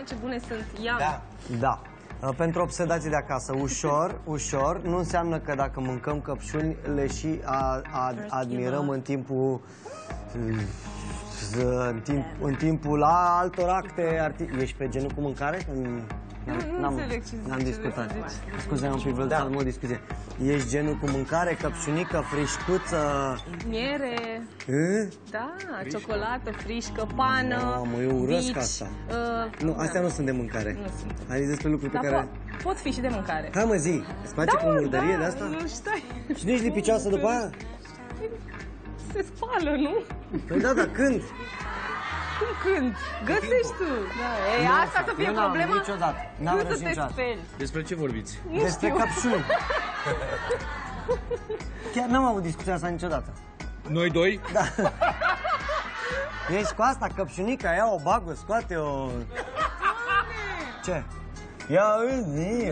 ce bune sunt. Iam. Da. Da. Pentru obsedații de acasă, ușor, nu înseamnă că dacă mâncăm căpșuni le și admirăm în timpul altor acte. Ești pe genul cu mâncare? Nu înțeleg ce N-am discutat. Scuze-mă un pic, vreau să am o discuție. Ești genul cu mâncare, căpșunică, frișcuță? Miere. Da, ciocolată, frișcă, pană. Mamă, eu urăsc asta. Nu, astea nu sunt de mâncare. Nu sunt. Hai despre lucruri pe care... Pot fi și de mâncare. Hai mă, zi, îți place cu murdărie de asta? Nu stai. Și nu ești lipicioasă după aia? Se spală, nu? Păi da, dar când? Cum când? Găsești tu. Da, e asta să fie problema? Niciodată. N-am Cât vrut să te niciodată. speli? Despre ce vorbiți? Despre căpșuni. Chiar n-am avut discuția asta niciodată. Noi doi? Da. Ești cu asta, căpșunica, ia o bagă, scoate-o. Ce? Ia îi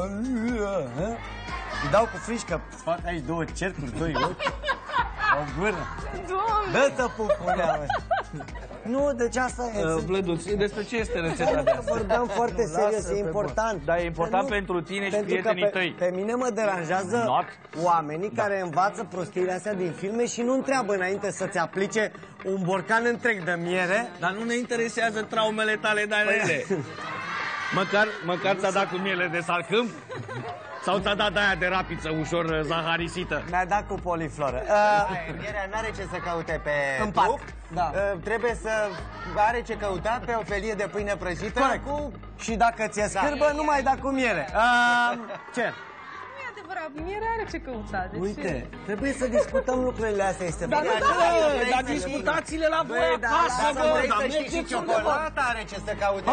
dau cu frișcă, fac aici două cercuri, doi ochi, o gură. Doamne! Dă-tă pupunea, mă. Nu, deci asta e... Vladuț, despre ce este rețeta de asta? Vorbeam foarte serios, e important. Dar e important pentru tine și prietenii tăi. Pe mine mă deranjează oamenii care învață prostiile astea din filme și nu întreabă înainte să-ți aplice un borcan întreg de miere. Dar nu ne interesează traumele tale de ele. Măcar ți-a dat cu miele de salcâm? Sau ți-a dat aia de rapiță ușor zaharisită? Mi-a dat cu polifloră. Mierea n-are ce să caute pe În pat. trup. Da. Trebuie să are ce căuta pe o felie de pâine prăjită. Corect. Și dacă ți-e scârbă, nu mai da cu miere. Ce? Nu e adevărat, mierea are ce căuta. De Uite, ce? trebuie să discutăm lucrurile astea, este Dar foarte... Dar discutați-le la voi acasă, Dar bă! vrei Dar să știi și mergeți undeva! ciocolata are ce să caute.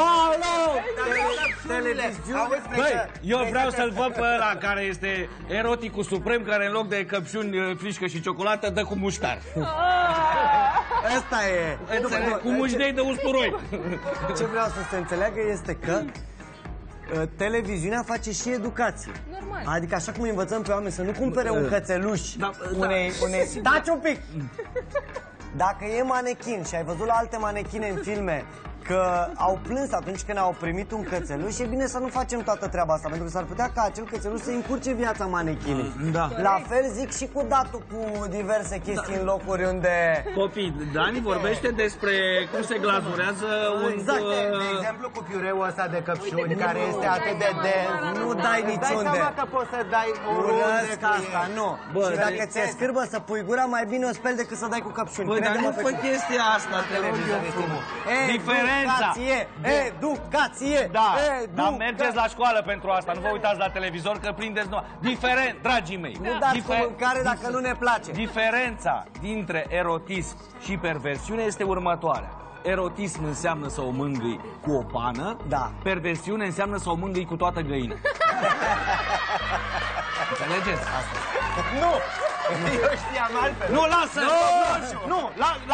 Băi, eu vreau să-l văd pe ăla care este eroticul suprem, care în loc de căpșuni, frișcă și ciocolată, dă cu muștar. Asta e... Cu mușdei de usturoi. Ce vreau să se înțeleagă este că televiziunea face și educație. Normal. Adică așa cum învățăm pe oameni să nu cumpere un cățeluș unei... Taci un pic! Dacă e manechin și ai văzut la alte manechine în filme că au plâns atunci când au primit un cățeluș, e bine să nu facem toată treaba asta, pentru că s-ar putea ca acel cățeluș să încurce viața manechinei. Da. La fel zic și cu datul cu diverse chestii în locuri unde... Copii, Dani vorbește despre cum se glazurează un... Exact. De exemplu cu piureul ăsta de căpșuni, care este atât de dens. Nu dai Dai niciunde. seama că poți să dai Urăsc asta, nu. Bă, Și dacă ți-e scârbă să pui gura, mai bine o speli decât să dai cu căpșuni. Băi, dar Crede-mă nu pe fă cuvânt. chestia asta, te rog eu frumos. Diferența! Educație! Da, dar mergeți la școală pentru asta, nu vă uitați la televizor că prindeți numai. Diferent, dragii mei. Nu dați cu mâncare dacă nu ne place. Diferența dintre erotism și perversiune este următoarea. Erotism înseamnă să o mângâi cu o pană, Da. perversiune înseamnă să o mângâi cu toată găina. Înțelegeți? Asta. Nu! Eu știam altfel. Nu, lasă! Nu!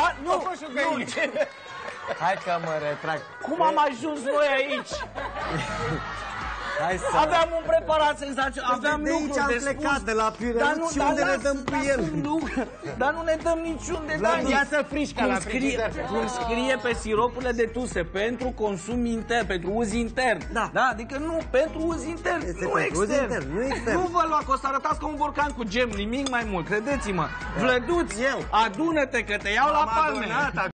Hai că mă retrag. Cum am ajuns noi aici? Hai să... Aveam un preparat senzațional, aveam de aici lucruri am de plecat, spus. de la Piureț și unde ne dăm cu el. Dar nu ne dăm niciunde, Dani. Ia-ți frișca la frigider. Cum scrie pe siropurile de tuse, pentru consum intern, pentru uz intern. Da. Adică nu, pentru uz intern, Este nu pentru uz extern. intern, nu extern. Nu vă lua, că o să arătați ca un borcan cu gem, nimic mai mult, credeți-mă. Vlăduț, adună-te că te iau la palme.